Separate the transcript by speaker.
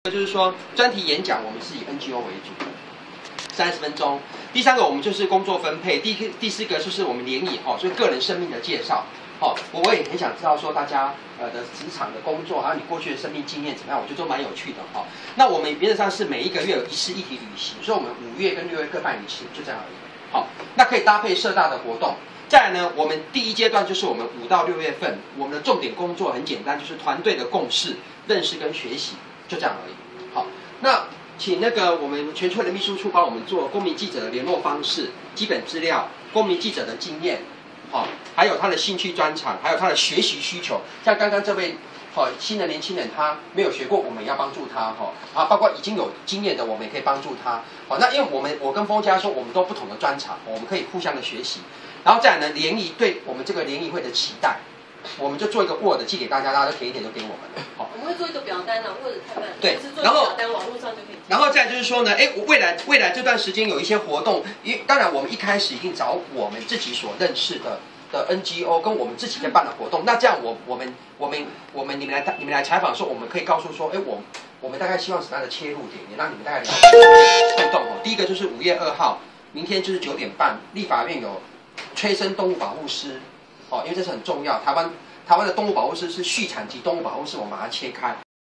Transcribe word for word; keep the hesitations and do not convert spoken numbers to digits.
Speaker 1: 就是说，专题演讲我们是以 N G O 为主，三十分钟。第三个，我们就是工作分配。第第四个就是我们联谊哈，就是个人生命的介绍。哦，我也很想知道说大家呃的职场的工作，还有你过去的生命经验怎么样，我觉得都蛮有趣的哈。那我们原则上是每一个月有一次一体旅行，所以我们五月跟六月各办一次，就这样而已。好，那可以搭配社大的活动。再来呢，我们第一阶段就是我们五到六月份，我们的重点工作很简单，就是团队的共识、认识跟学习。就这样而已。好，那请那个我们全会的秘书处帮我们做公民记者的联络方式、基本资料、公民记者的经验，好，还有他的兴趣专长，还有他的学习需求。像刚刚这位好新的年轻人，他没有学过，我们也要帮助他哈。啊，包括已经有经验的，我们也可以帮助他。好，那因为我们我跟封家说，我们都不同的专长，我们可以互相的学习。然后再来呢，联谊对我们这个联谊会的期待。我们就做一个 Word 寄给大家，大家都填一点就给我们了。好，
Speaker 2: 我们会做一个表单啊 ，Word 太慢了。
Speaker 1: 对，
Speaker 2: 然后表单网络上就可以。
Speaker 1: 然后再就是说呢，哎，未来未来这段时间有一些活动，因当然我们一开始一定找我们自己所认识的的 N G O 跟我们自己在办的活动。那这样我我们我们我们你们来你们来采访的时候，我们可以告诉说，哎，我我们大概希望什么样的切入点，也让你们大概了解互动哦。第一个就是五月二号，明天就是九点半，立法院有催生动物保护师。哦，因为这是很重要。台湾台湾的动物保护师是畜产及动物保护师，我们把它切开。